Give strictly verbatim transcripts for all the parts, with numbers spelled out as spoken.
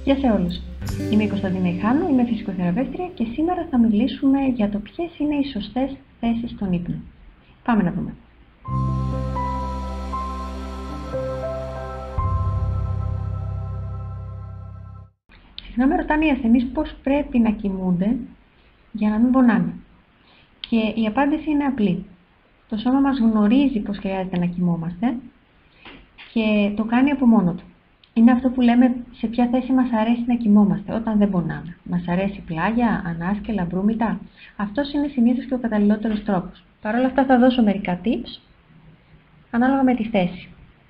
Γεια σε όλους. Είμαι η Κωνσταντίνα Ιχάνου, είμαι φυσικοθεραπεύτρια και σήμερα θα μιλήσουμε για το ποιες είναι οι σωστές θέσεις στον ύπνο. Πάμε να δούμε. Συχνά με ρωτάνε οι ασθενείς πώς πρέπει να κοιμούνται για να μην πονάνε. Και η απάντηση είναι απλή. Το σώμα μας γνωρίζει πώς χρειάζεται να κοιμόμαστε και το κάνει από μόνο του. Είναι αυτό που λέμε σε ποια θέση μας αρέσει να κοιμόμαστε όταν δεν πονάμε. Μας αρέσει πλάγια, ανάσκελα, μπρούμητα. Αυτός είναι συνήθως και ο καταλληλότερος τρόπος. Παρ' όλα αυτά θα δώσω μερικά tips ανάλογα με τη θέση.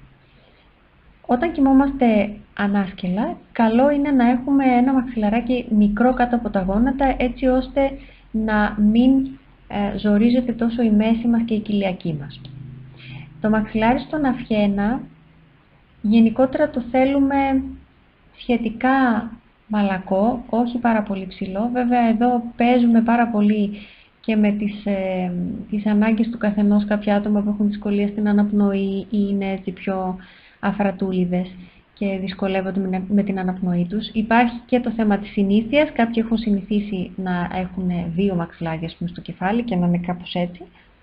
Όταν κοιμόμαστε ανάσκελα, καλό είναι να έχουμε ένα μαξιλαράκι μικρό κάτω από τα γόνατα, έτσι ώστε να μην ε, ζορίζεται τόσο η μέση μας και η κοιλιακή μας. Το μαξιλάρι στον αφιένα γενικότερα το θέλουμε σχετικά μαλακό, όχι πάρα πολύ ψηλό. Βέβαια εδώ παίζουμε πάρα πολύ και με τις, ε, τις ανάγκες του καθενός. Κάποια άτομα που έχουν δυσκολία στην αναπνοή ή είναι έτσι πιο αφρατούλιδες και δυσκολεύονται με την αναπνοή τους. Υπάρχει και το θέμα της συνήθειας. Κάποιοι έχουν συνηθίσει να έχουν δύο μαξιλάρια στο κεφάλι και να είναι κάπως έτσι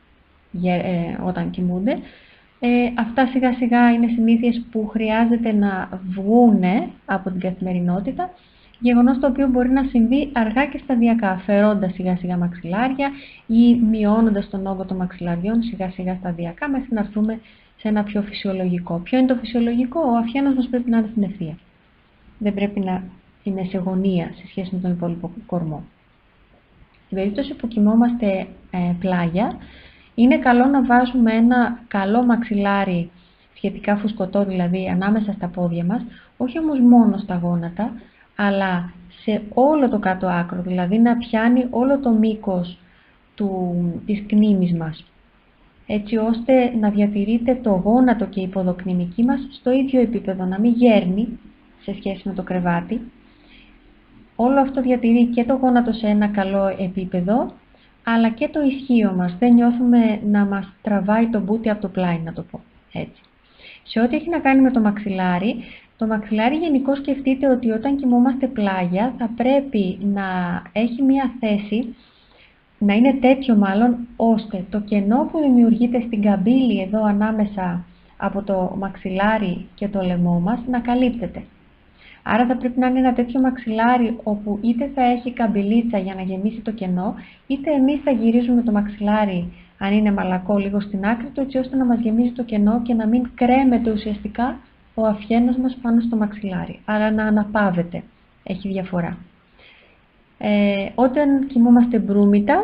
ε, όταν κοιμούνται. Ε, αυτά σιγά σιγά είναι συνήθειες που χρειάζεται να βγούνε από την καθημερινότητα, γεγονός το οποίο μπορεί να συμβεί αργά και σταδιακά, αφαιρώντας σιγά σιγά μαξιλάρια ή μειώνοντας τον όγκο των μαξιλαριών σιγά σιγά σταδιακά μέχρι να έρθουμε σε ένα πιο φυσιολογικό. Ποιο είναι το φυσιολογικό? Ο αφιένας μας πρέπει να είναι στην ευθεία. Δεν πρέπει να είναι σε γωνία σε σχέση με τον υπόλοιπο κορμό. Στην περίπτωση που κοιμόμαστε ε, πλάγια, είναι καλό να βάζουμε ένα καλό μαξιλάρι, σχετικά φουσκωτό δηλαδή, ανάμεσα στα πόδια μας, όχι όμως μόνο στα γόνατα, αλλά σε όλο το κάτω άκρο, δηλαδή να πιάνει όλο το μήκος του, της κνήμης μας, έτσι ώστε να διατηρείται το γόνατο και η ποδοκνημική μας στο ίδιο επίπεδο, να μην γέρνει σε σχέση με το κρεβάτι. Όλο αυτό διατηρεί και το γόνατο σε ένα καλό επίπεδο, αλλά και το ισχύο μας. Δεν νιώθουμε να μας τραβάει το μπούτι από το πλάι, να το πω έτσι. Σε ό,τι έχει να κάνει με το μαξιλάρι, το μαξιλάρι γενικώς σκεφτείτε ότι όταν κοιμόμαστε πλάγια θα πρέπει να έχει μία θέση, να είναι τέτοιο μάλλον, ώστε το κενό που δημιουργείται στην καμπύλη εδώ ανάμεσα από το μαξιλάρι και το λαιμό μας να καλύπτεται. Άρα θα πρέπει να είναι ένα τέτοιο μαξιλάρι όπου είτε θα έχει καμπυλίτσα για να γεμίσει το κενό, είτε εμείς θα γυρίζουμε το μαξιλάρι, αν είναι μαλακό, λίγο στην άκρη του, έτσι ώστε να μας γεμίζει το κενό και να μην κρέμεται ουσιαστικά ο αφιένας μας πάνω στο μαξιλάρι. Άρα να αναπαύεται. Έχει διαφορά. Ε, όταν κοιμόμαστε μπρούμητα,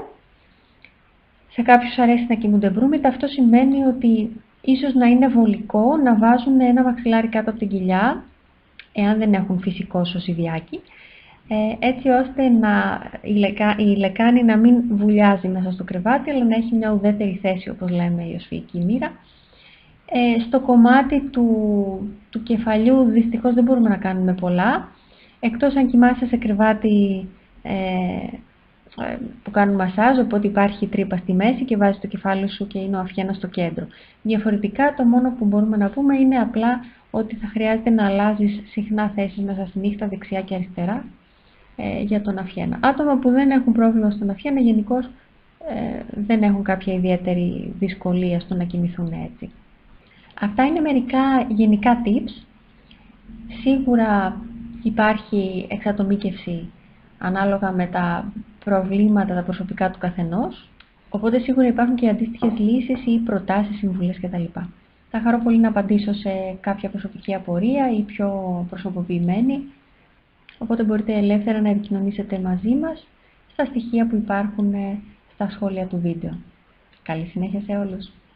σε κάποιους αρέσει να κοιμούνται μπρούμητα, αυτό σημαίνει ότι ίσως να είναι βολικό να βάζουν ένα μαξιλάρι κάτω από την κοιλιά, εάν δεν έχουν φυσικό σωσιδιάκι, έτσι ώστε να, η, λεκα, η λεκάνη να μην βουλιάζει μέσα στο κρεβάτι, αλλά να έχει μια ουδέτερη θέση, όπως λέμε η οσφυϊκή μοίρα. Ε, στο κομμάτι του, του κεφαλιού δυστυχώς δεν μπορούμε να κάνουμε πολλά, εκτός αν κοιμάσαι σε κρεβάτι ε, που κάνουν μασάζ, οπότε υπάρχει τρύπα στη μέση και βάζεις το κεφάλι σου και είναι ο αφιένας στο κέντρο. Διαφορετικά το μόνο που μπορούμε να πούμε είναι απλά ότι θα χρειάζεται να αλλάζεις συχνά θέσεις μέσα στη νύχτα, δεξιά και αριστερά, ε, για τον αφιένα. Άτομα που δεν έχουν πρόβλημα στον αφιένα γενικώς ε, δεν έχουν κάποια ιδιαίτερη δυσκολία στο να κοιμηθούν έτσι. Αυτά είναι μερικά γενικά tips. Σίγουρα υπάρχει εξατομίκευση ανάλογα με τα προβλήματα τα προσωπικά του καθενός, οπότε σίγουρα υπάρχουν και αντίστοιχες λύσεις ή προτάσεις, συμβουλές κτλ. Θα χαρώ πολύ να απαντήσω σε κάποια προσωπική απορία ή πιο προσωποποιημένη, οπότε μπορείτε ελεύθερα να επικοινωνήσετε μαζί μας στα στοιχεία που υπάρχουν στα σχόλια του βίντεο. Καλή συνέχεια σε όλους!